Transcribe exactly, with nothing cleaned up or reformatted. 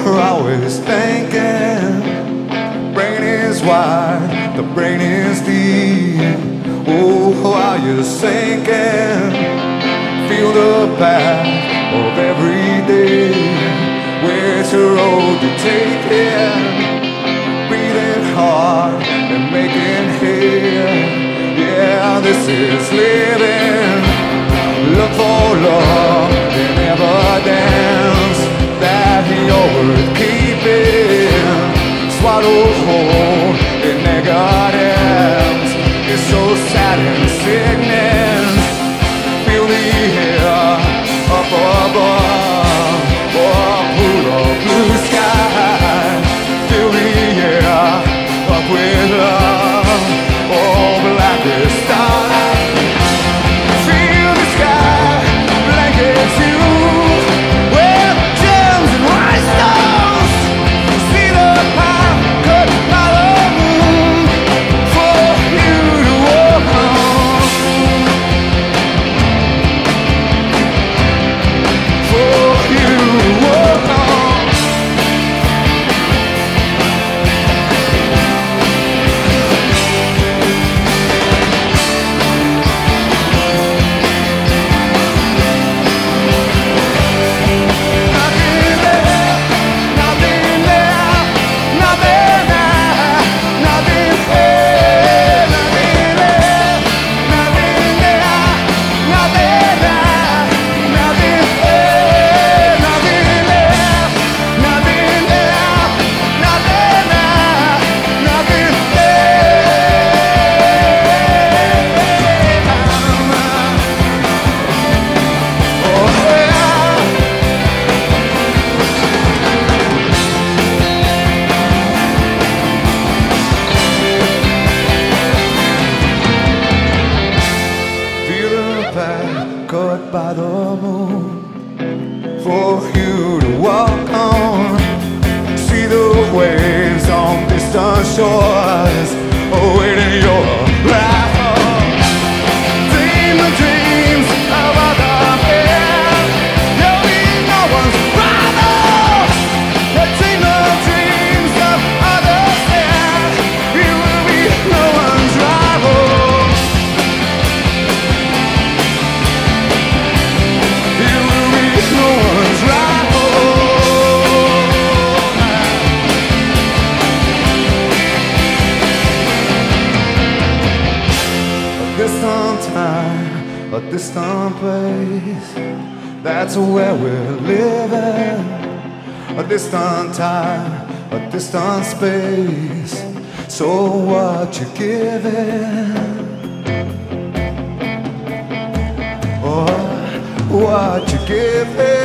you're always thinking. Brain is wide, the brain is deep. Oh, while you're sinking, feel the path of every day. Where's the road to take it? Breathing hard and making hay. Yeah, this is living. Look for love in evidence that you're worth keeping. Swallow whole in negatives. It's so sad and sickness. Feel the air up above, or pool of blue sky. Fill the air up with love, oh blackest star. Feel the sky blankets you with gems and rhinestones. See the path cut by the moon for you to walk on. For you to walk on. Nothing there, nothing there, nothing there, nothing there, nothing there, nothing there, nothing there, nothing there, nothing there, nothing there, nothing there, nothing there. Oh yeah. Feel the path cut by the moon for you to walk on. See the waves on distant shores awaiting your arrival. Dream the dreams of other men. You'll be no one's rival. Dream the dreams of others men. You will be no one's rival. You will be no one's rival. A distant time, a distant place. That's where we're living. A distant time, a distant space. So what you giving? Or what you giving?